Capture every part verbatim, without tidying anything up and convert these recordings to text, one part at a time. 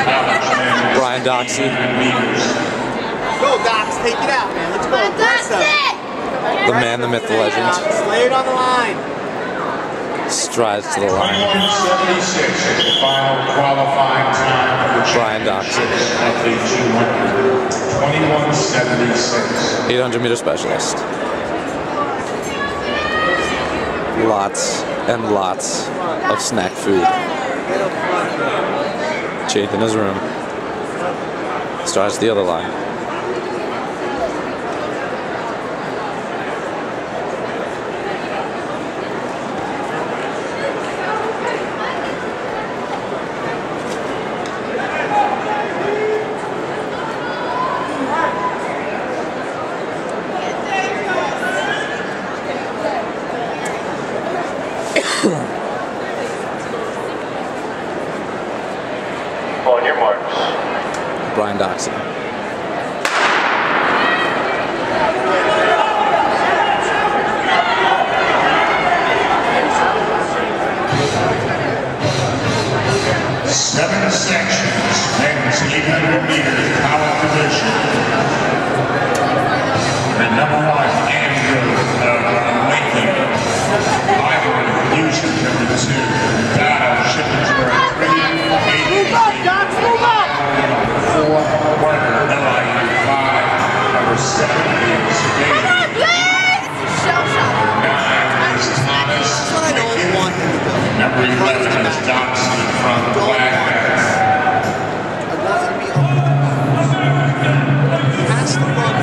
Brian Doxey. Go, Dox, take it out, man. Let's go. That's it. The man, the myth, the legend. Lay it on the line. Strides to the line. twenty-one seventy-six is the final qualifying time for the Brian Doxey. twenty-one seventy-six. eight hundred meter specialist. Lots and lots of snack food. Chafed in his room. Strides to the other line. On your marks. Brian Doxey. Seven sections, men's eight hundred meters power division. The number one, Andrew uh, Lincoln. Ivory, Fusion, number two. Dow, Shippensburg, three. Move up, Dox, move up! Four, Werner, L I U, five. Number seven is David. Come on, please! Nine is Thomas. That's what I don't want him to go. Number eleven is Doxey from Blackback. I want him to be open. Pass the ball.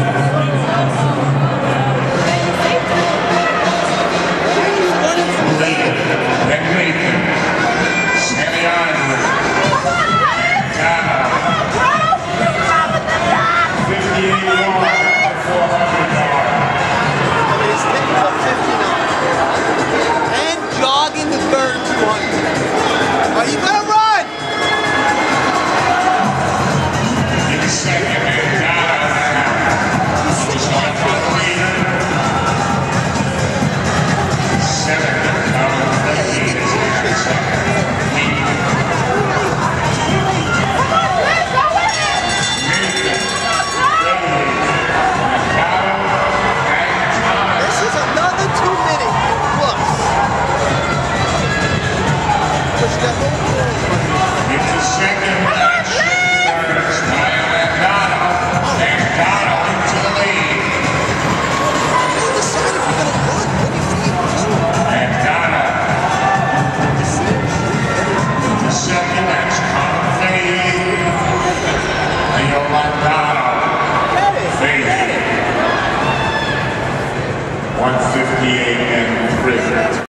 Ben Nathan, Sammy Ivory, and Dana. fifty-eight one, four hundred yards. It's typical fifty-nine. And jogging the third two hundred. Oh, you gotta run! In second, and Dana. He's on for the leader. Seven, number fifteen is in second. This is another two minute plus. Push that whole forward. Into second, action, third, Kyle and Dono. And Dono into the lead. You decide if you're gonna run. What do you think? And Dono. Into second, that's Connor Fahey. Leo Dono. Fahey. one fifty-eight and three.